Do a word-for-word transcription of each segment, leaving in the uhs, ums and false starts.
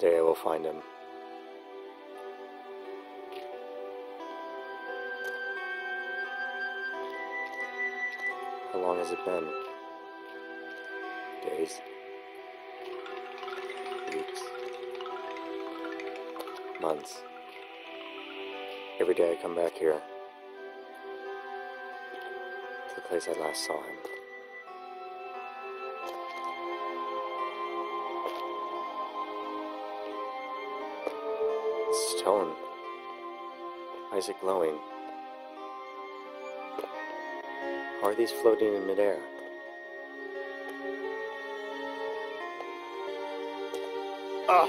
day I will find him. How long has it been? Days? Weeks? Months? Every day I come back here, to the place I last saw him. Stone. Why is it glowing? How are these floating in midair? Ah!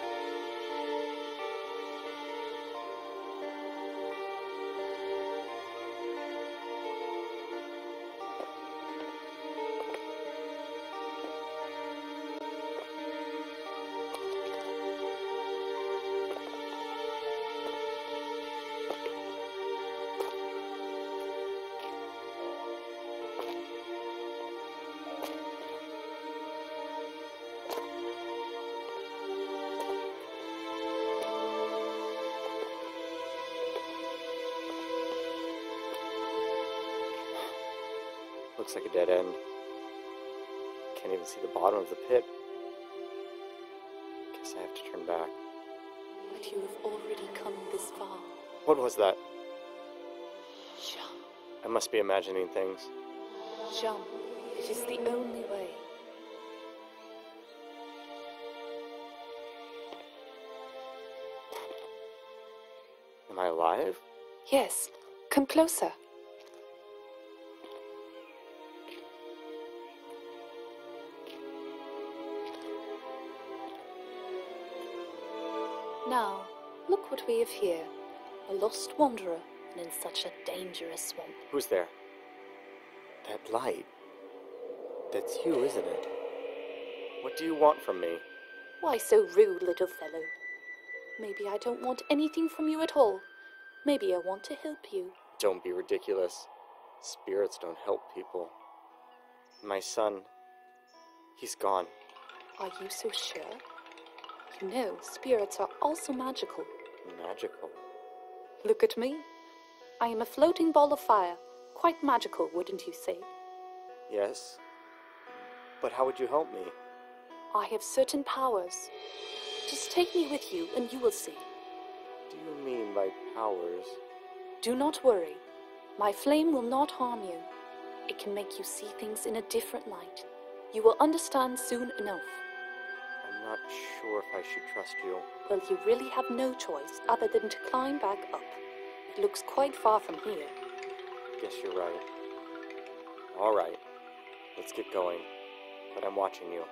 Looks like a dead end. Can't even see the bottom of the pit. Guess I have to turn back. But you have already come this far. What was that? Jump. I must be imagining things. Jump. It is the only way. Am I alive? Yes. Come closer. Now, look what we have here. A lost wanderer, and in such a dangerous swamp. Who's there? That light. That's you, isn't it? What do you want from me? Why so rude, little fellow? Maybe I don't want anything from you at all. Maybe I want to help you. Don't be ridiculous. Spirits don't help people. My son, he's gone. Are you so sure? You know, spirits are also magical. Magical? Look at me. I am a floating ball of fire. Quite magical, wouldn't you say? Yes. But how would you help me? I have certain powers. Just take me with you and you will see. What do you mean by powers? Do not worry. My flame will not harm you. It can make you see things in a different light. You will understand soon enough. I'm not sure if I should trust you. Well, you really have no choice other than to climb back up. It looks quite far from here. Guess you're right. All right. Let's get going. But I'm watching you.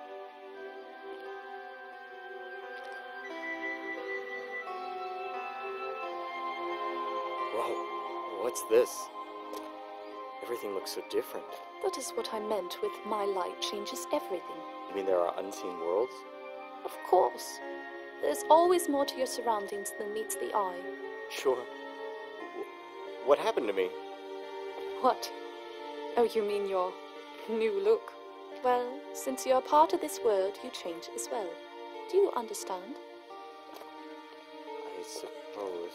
Whoa. What's this? Everything looks so different. That is what I meant with my light changes everything. You mean there are unseen worlds? Of course. There's always more to your surroundings than meets the eye. Sure. What happened to me? What? Oh, you mean your new look? Well, since you're a part of this world, you change as well. Do you understand? I suppose.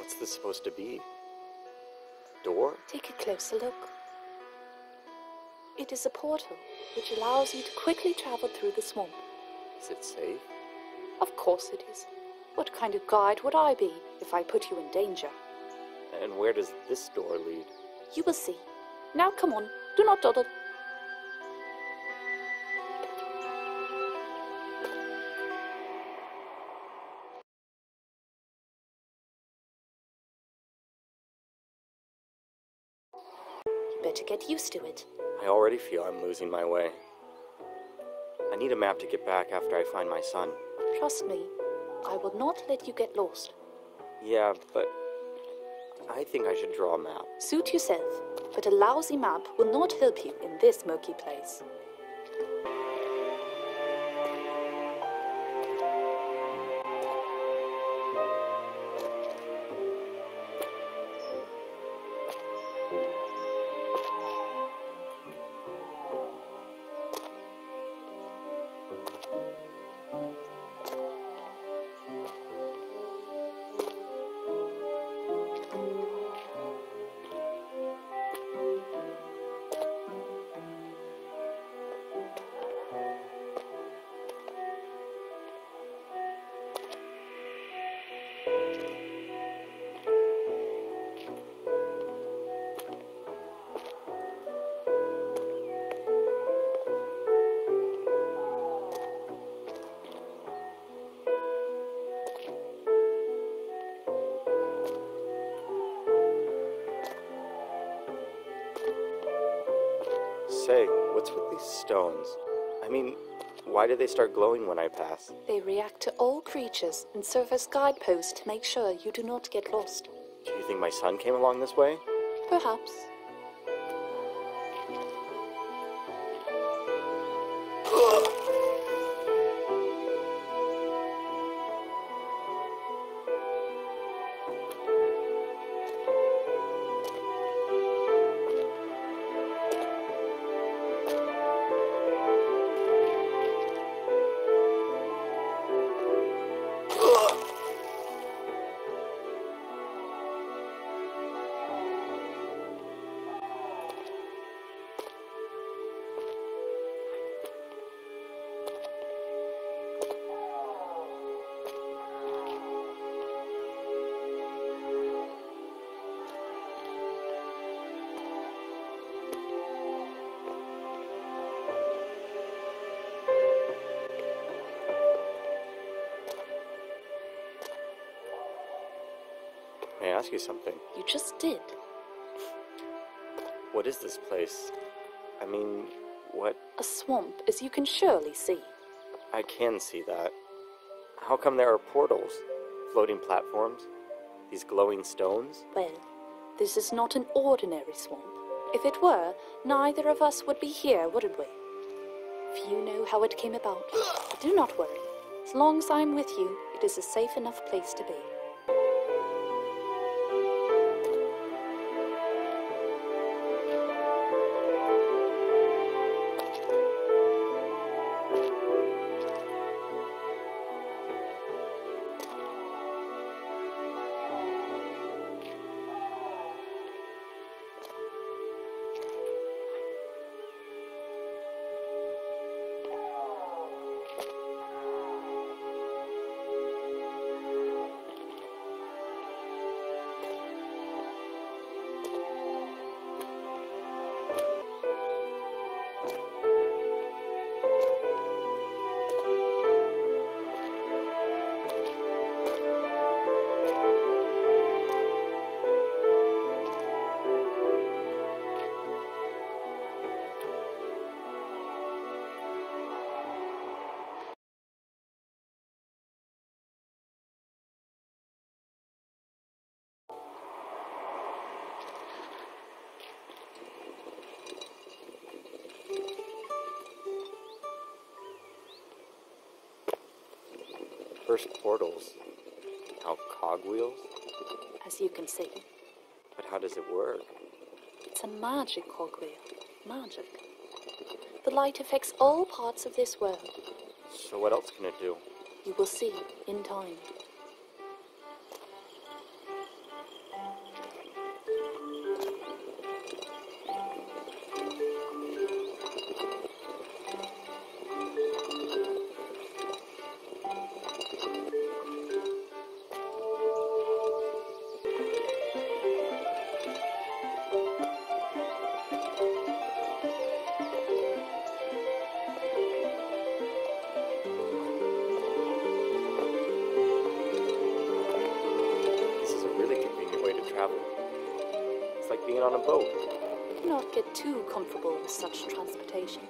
What's this supposed to be? Door? Take a closer look. It is a portal, which allows you to quickly travel through the swamp. Is it safe? Of course it is. What kind of guide would I be if I put you in danger? And where does this door lead? You will see. Now come on, do not dawdle. You better get used to it. I already feel I'm losing my way. I need a map to get back after I find my son. Trust me, I will not let you get lost. Yeah, but I think I should draw a map. Suit yourself, but a lousy map will not help you in this murky place. Say, what's with these stones? I mean, why do they start glowing when I pass? They react to all creatures and serve as guideposts to make sure you do not get lost. Do you think my son came along this way? Perhaps. May I ask you something? You just did. What is this place? I mean, what? A swamp, as you can surely see. I can see that. How come there are portals? Floating platforms? These glowing stones? Well, this is not an ordinary swamp. If it were, neither of us would be here, wouldn't we? Few know how it came about. But do not worry. As long as I'm with you, it is a safe enough place to be. First portals. Now cogwheels? As you can see, But how does it work? it's a magic cogwheel. Magic. The light affects all parts of this world. So what else can it do? You will see in time. being on a boat. Do not get too comfortable with such transportation.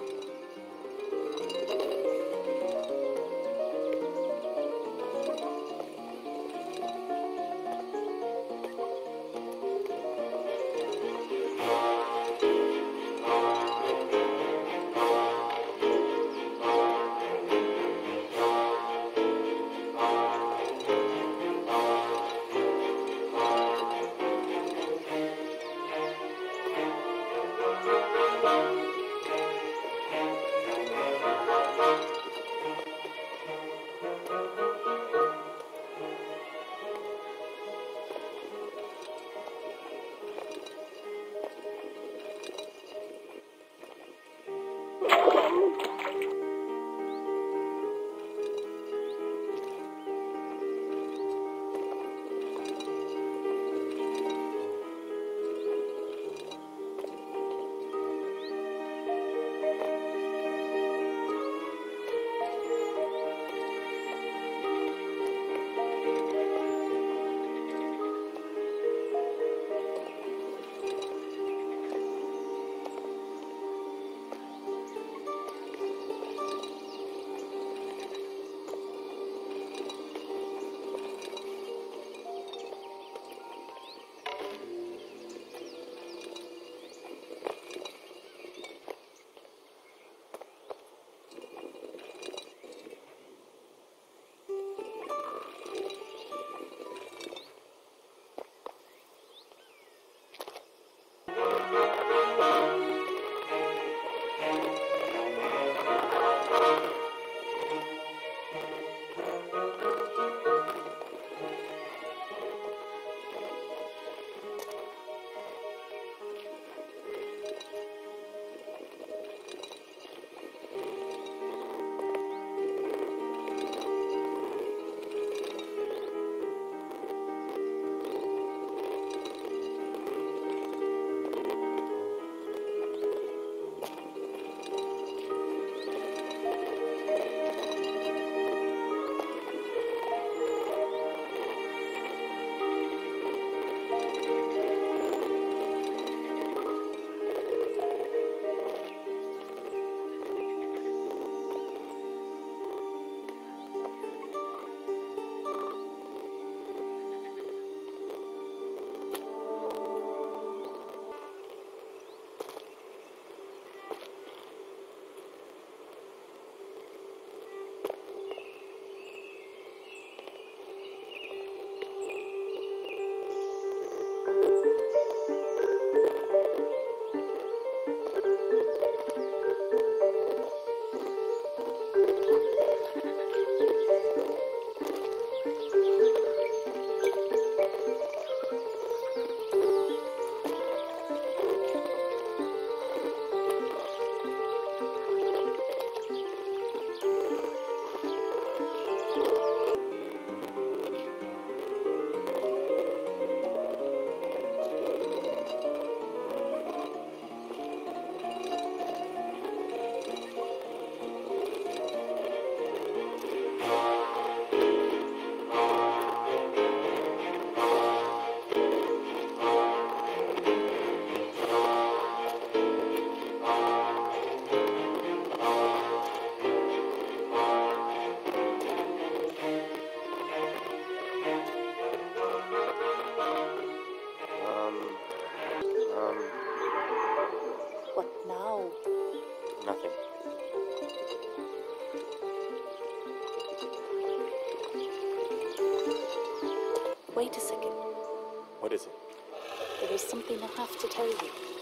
Wait a second. What is it? There is something I have to tell you.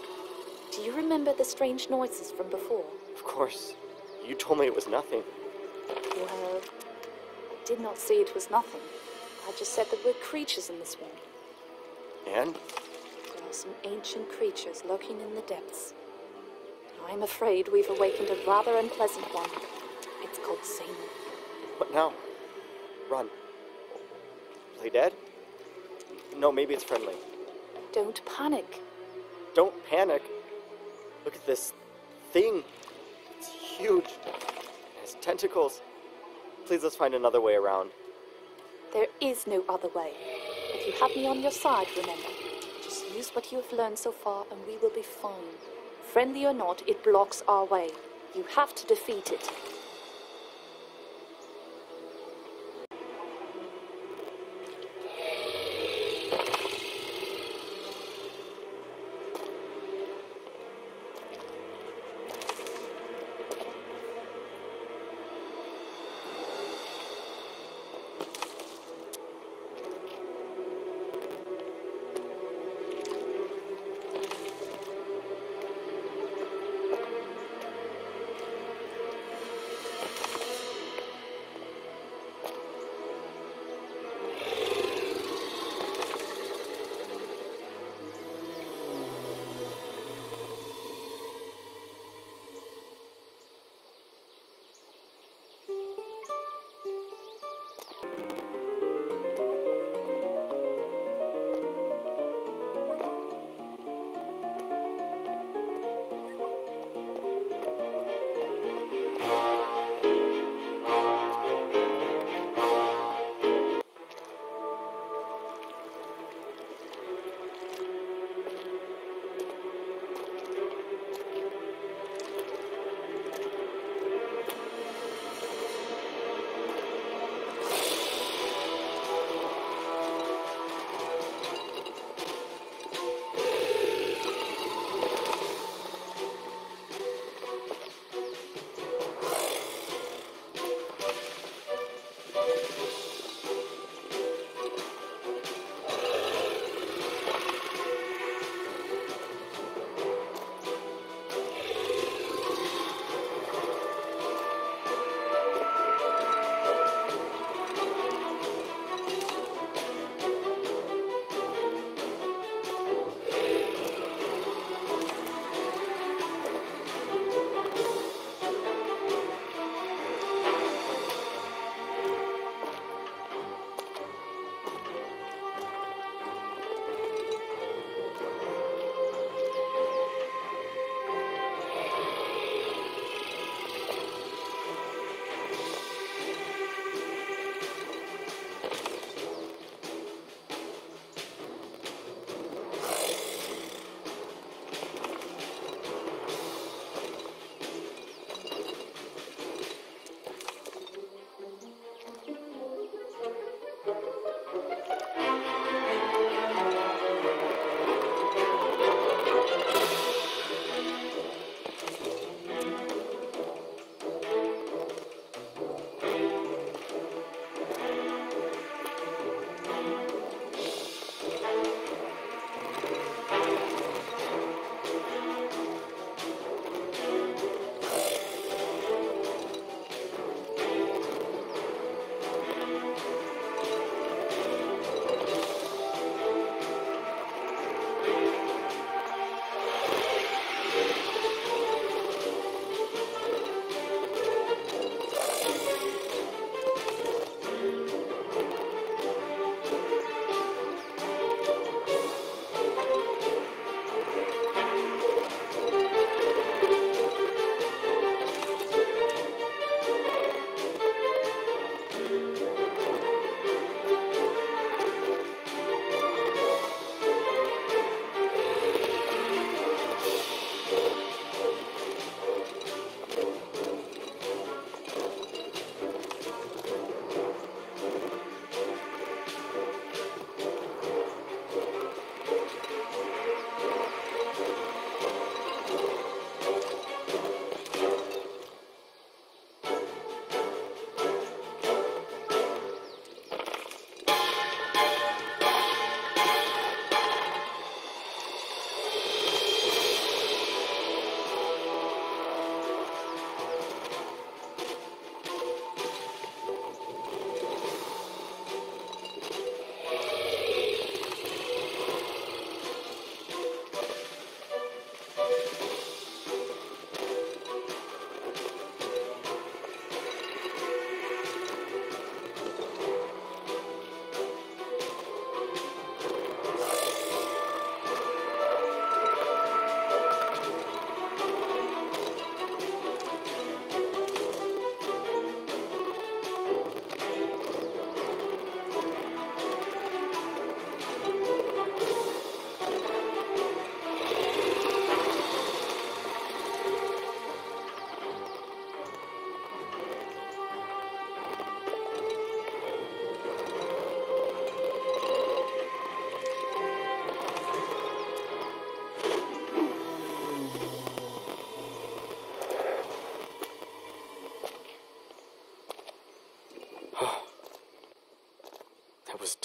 Do you remember the strange noises from before? Of course. You told me it was nothing. Well, I did not say it was nothing. I just said there were creatures in the swamp. And? There are some ancient creatures lurking in the depths. I'm afraid we've awakened a rather unpleasant one. It's called Satan. What now? Run. Play dead? No, maybe it's friendly. Don't panic. Don't panic. Look at this thing. It's huge. It has tentacles. Please, let's find another way around. There is no other way. If you have me on your side, remember, just Use what you have learned so far, and we will be fine. Friendly or not, it blocks our way. You have to defeat it.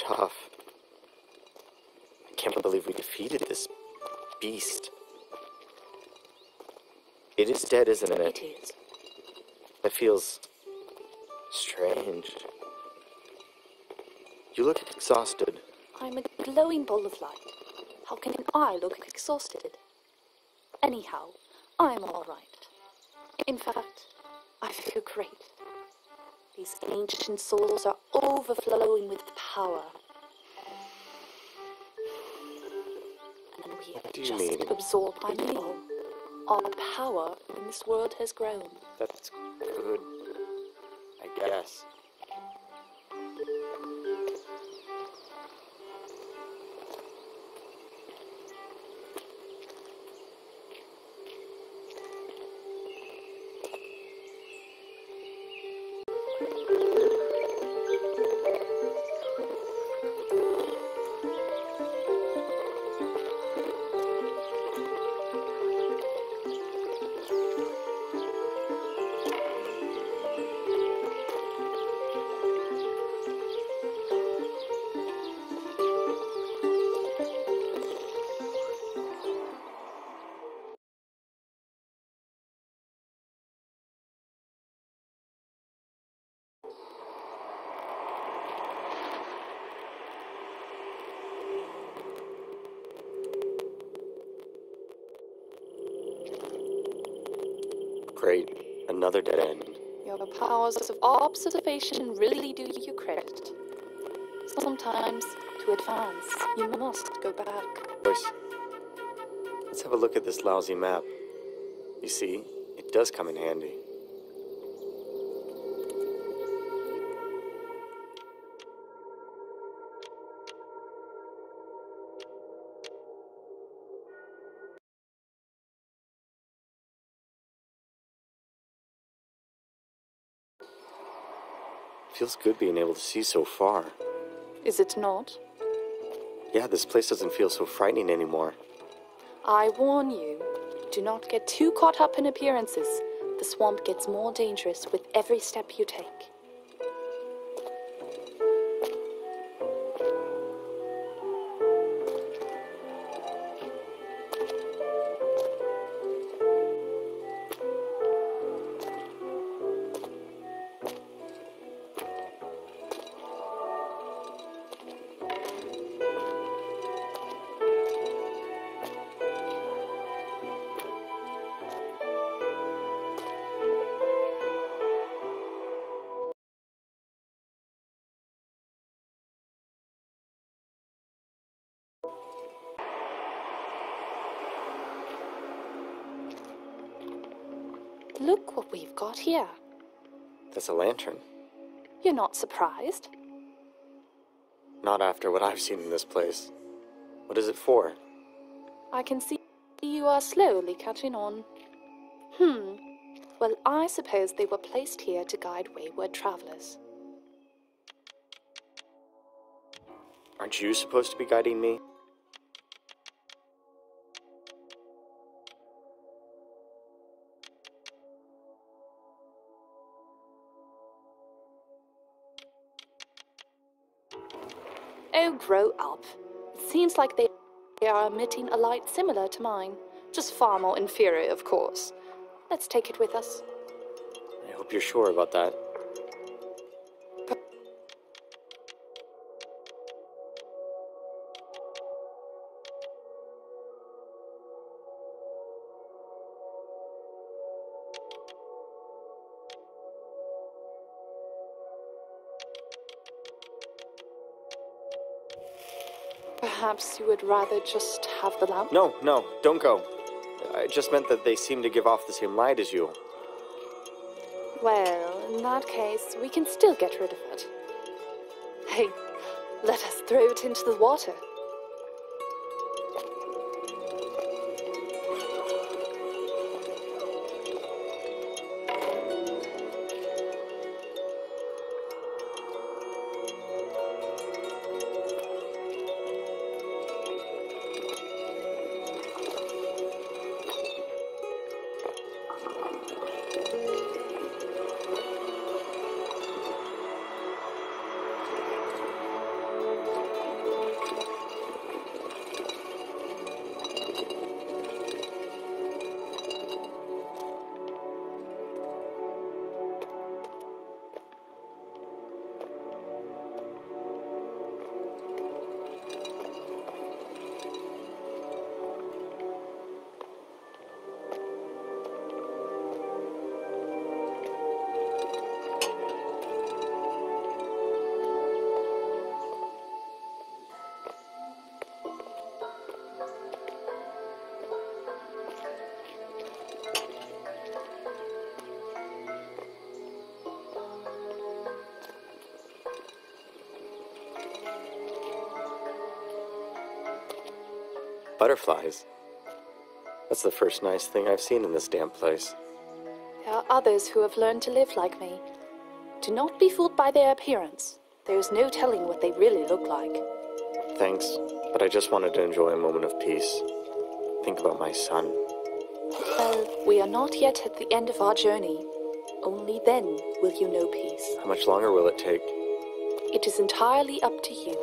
tough. I can't believe we defeated this beast. It is dead, isn't it? It is. That feels strange. You look exhausted. I'm a glowing ball of light. How can I look exhausted? Anyhow, I'm all right. In fact, I feel great. These ancient souls are overflowing with power. And we have do you just mean? absorbed by meal. Our power in this world has grown. That's good, I guess. Great. Another dead end. Your powers of observation really do you credit. Sometimes, to advance, you must go back. Boys, let's have a look at this lousy map. You see, it does come in handy. Feels good being able to see so far. Is it not? Yeah, this place doesn't feel so frightening anymore. I warn you, do not get too caught up in appearances. The swamp gets more dangerous with every step you take. Look what we've got here. That's a lantern. You're not surprised? Not after what I've seen in this place. What is it for? I can see you are slowly catching on. Hmm. Well, I suppose they were placed here to guide wayward travelers. Aren't you supposed to be guiding me? Oh, grow up. It seems like they are emitting a light similar to mine. Just far more inferior, of course. Let's take it with us. I hope you're sure about that. Perhaps you would rather just have the lamp? No, no, don't go. I just meant that they seem to give off the same light as you. Well, in that case, we can still get rid of it. Hey, let us throw it into the water. butterflies. That's the first nice thing I've seen in this damn place. There are others who have learned to live like me. Do not be fooled by their appearance. There is no telling what they really look like. Thanks, but I just wanted to enjoy a moment of peace. Think about my son. Well, we are not yet at the end of our journey. Only then will you know peace. How much longer will it take? It is entirely up to you.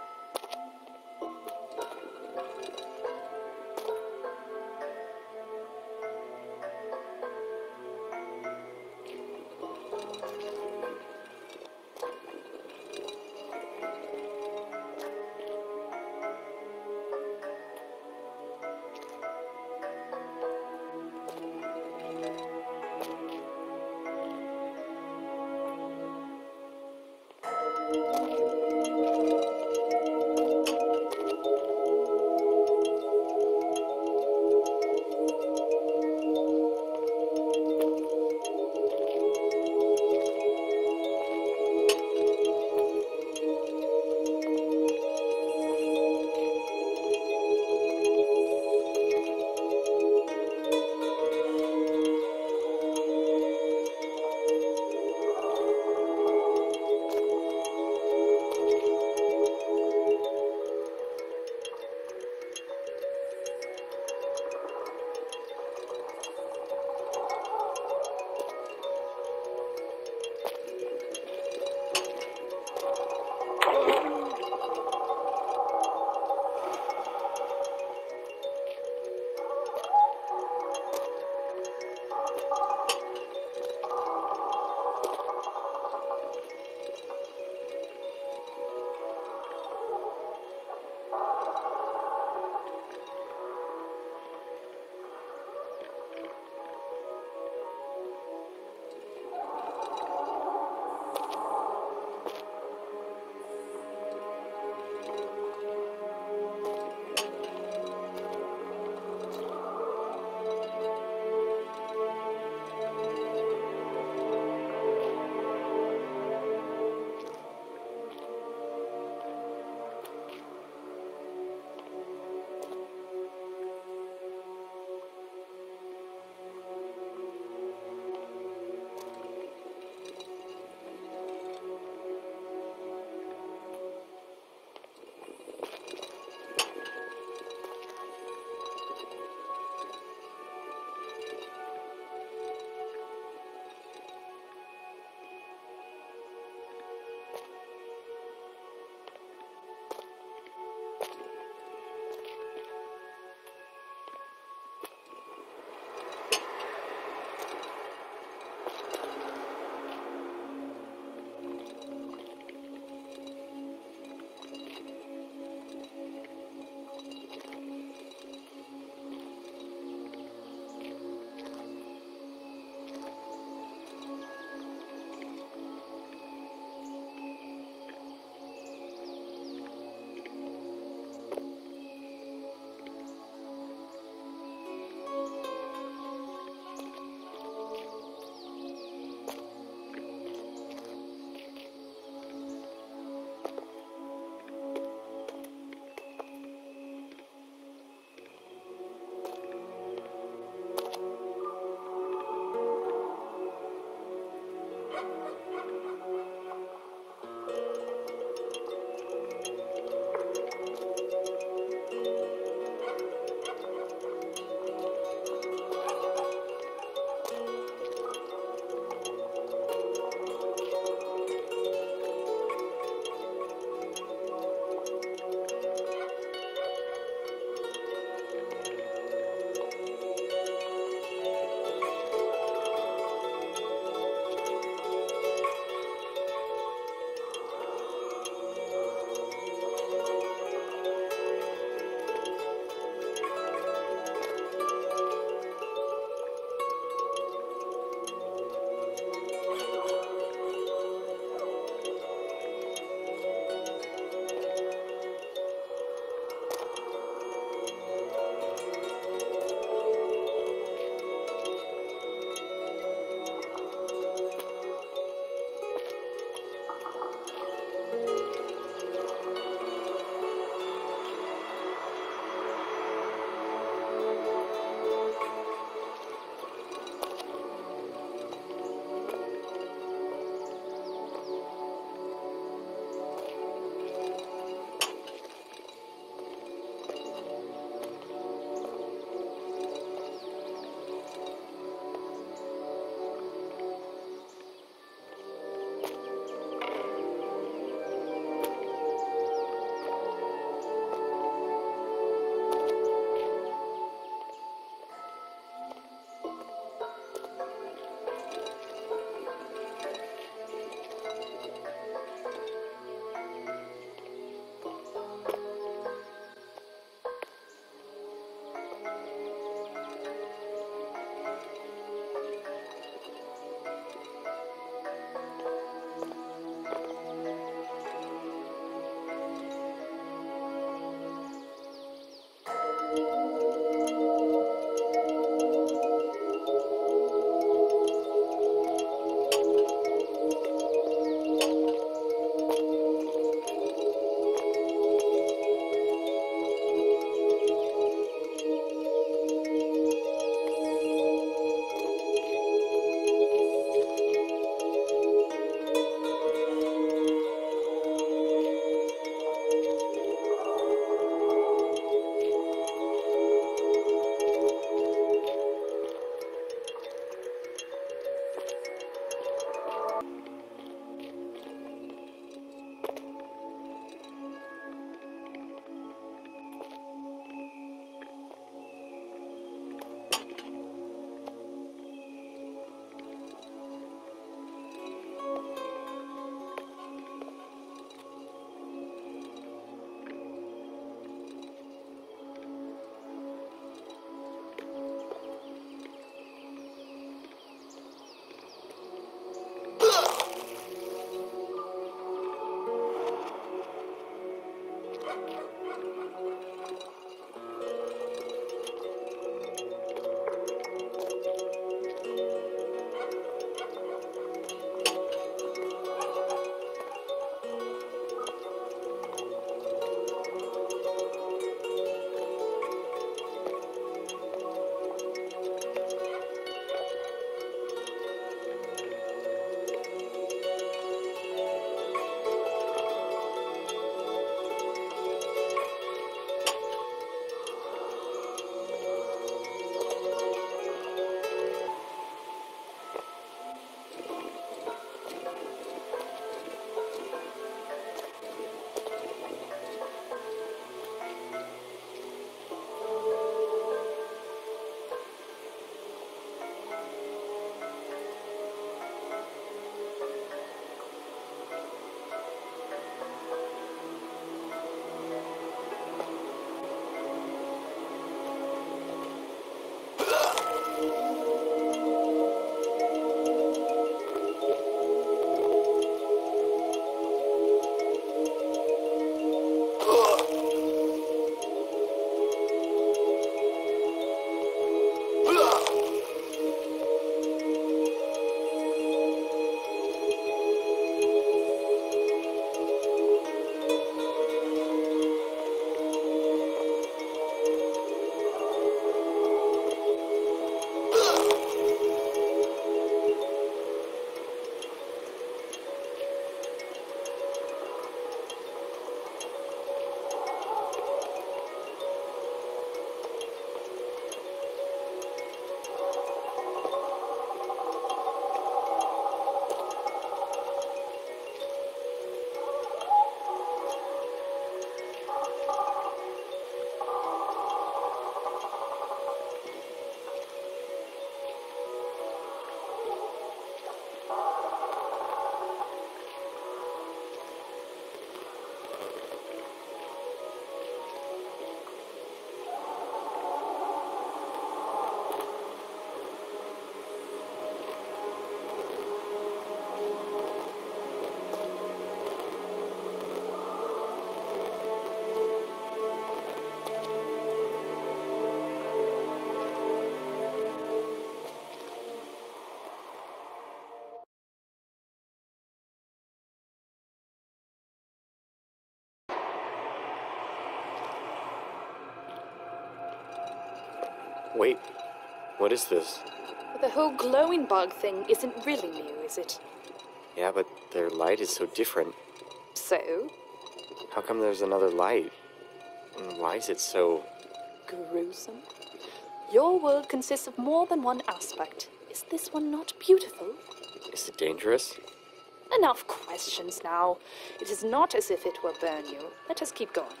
Wait, what is this? The whole glowing bug thing isn't really new, is it? Yeah, but their light is so different. So? How come there's another light? And why is it so... gruesome? Your world consists of more than one aspect. Is this one not beautiful? Is it dangerous? Enough questions now. It is not as if it will burn you. Let us keep going.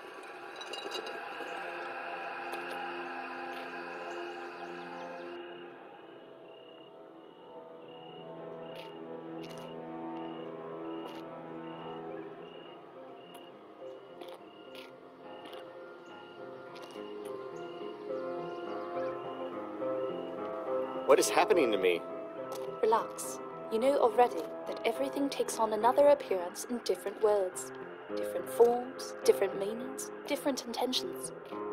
What is happening to me? Relax. You know already that everything takes on another appearance in different worlds. Different forms, different meanings, different intentions.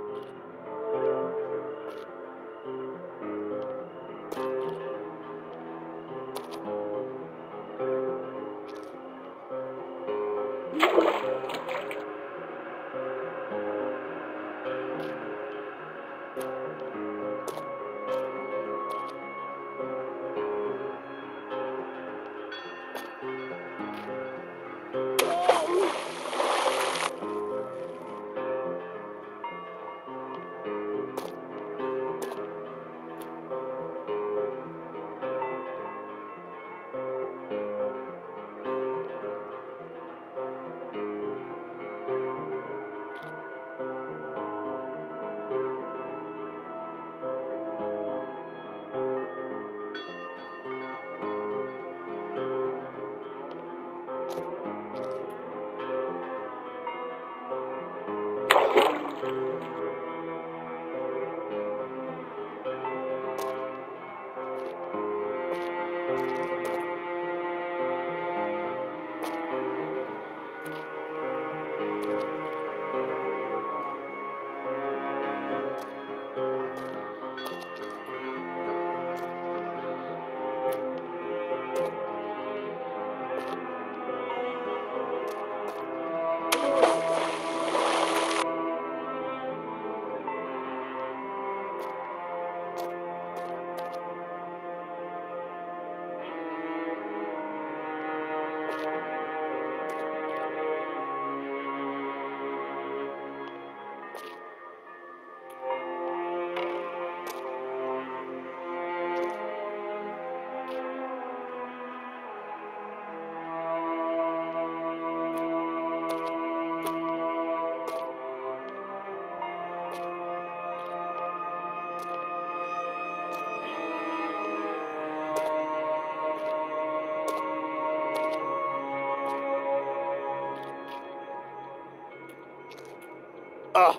Ah!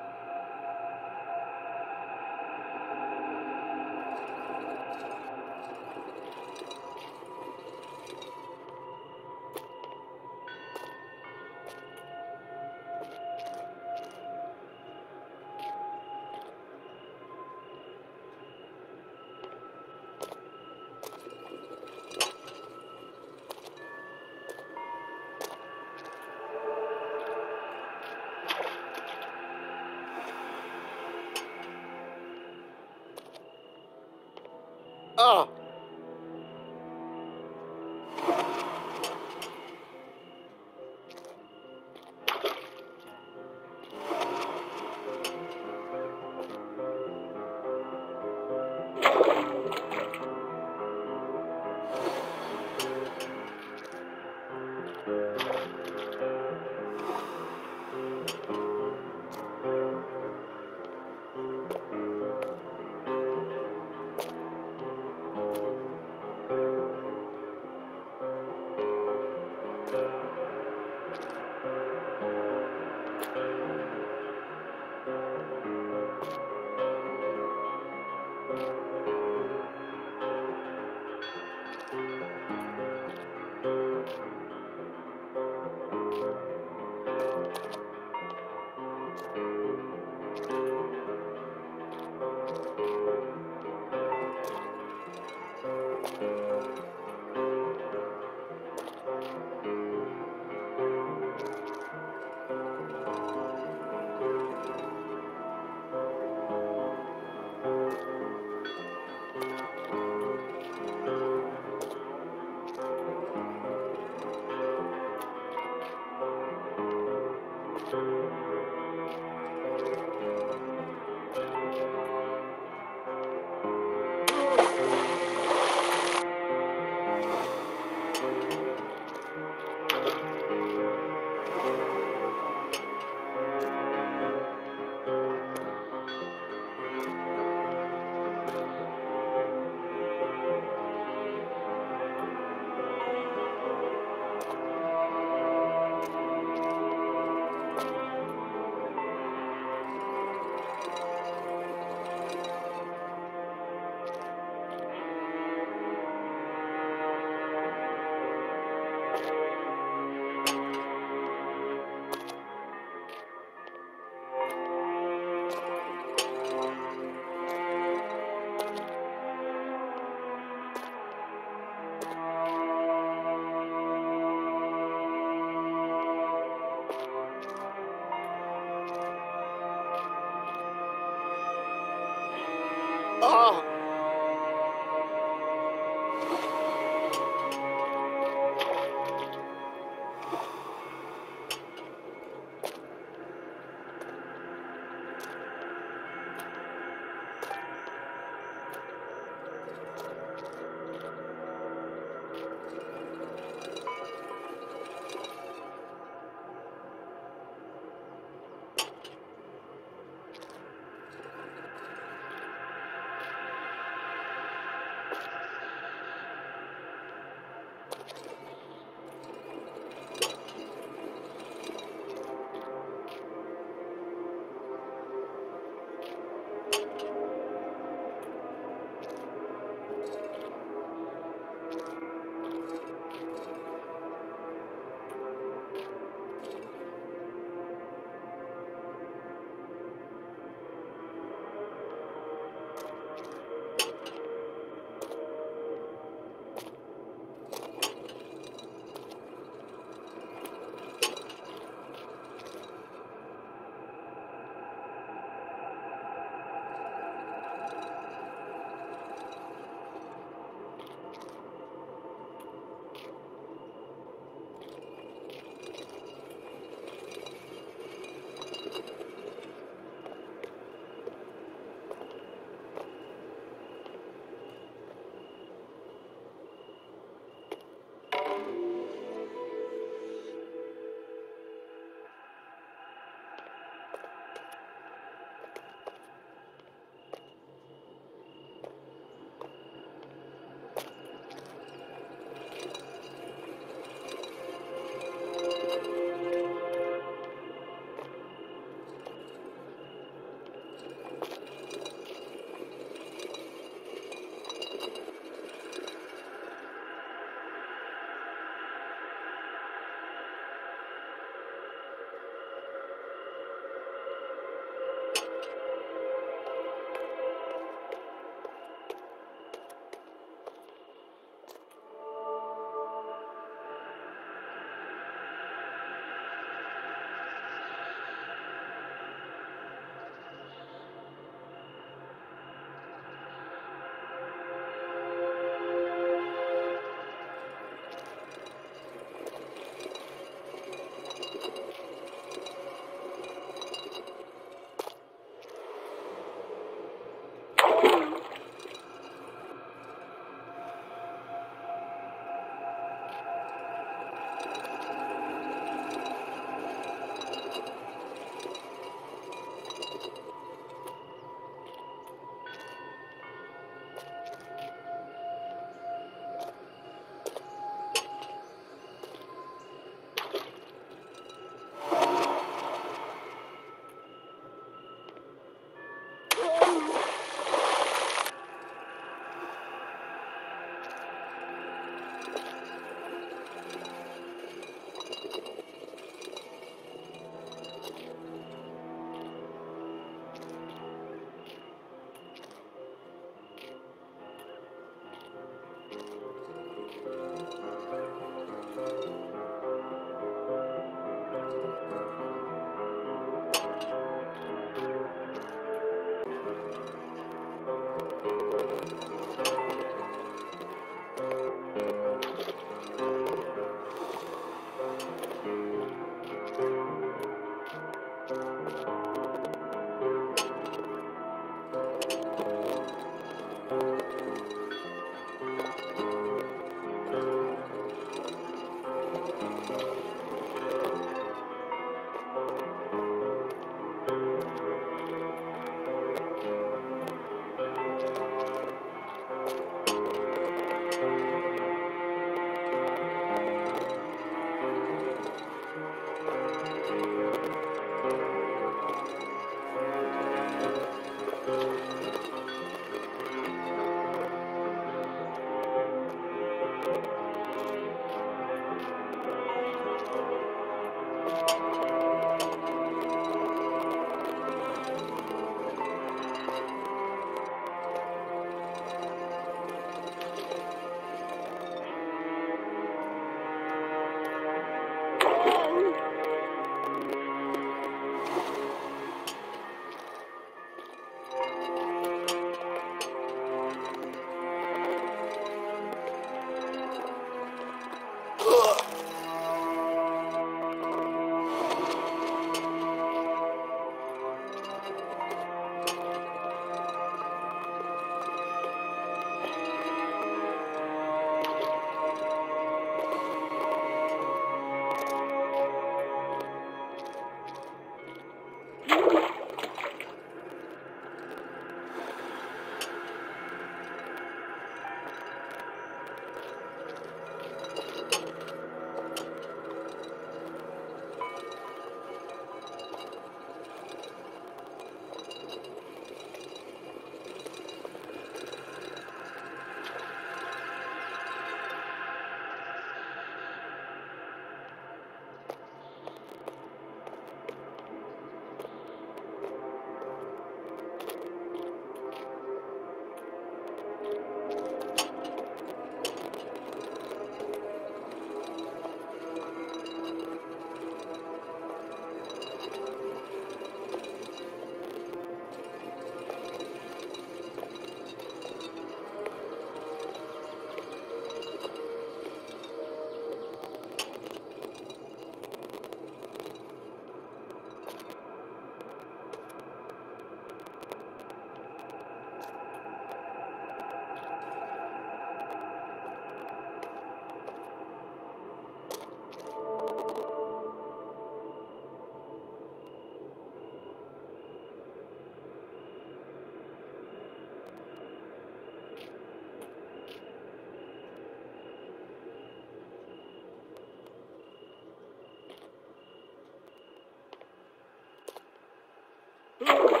Ugh.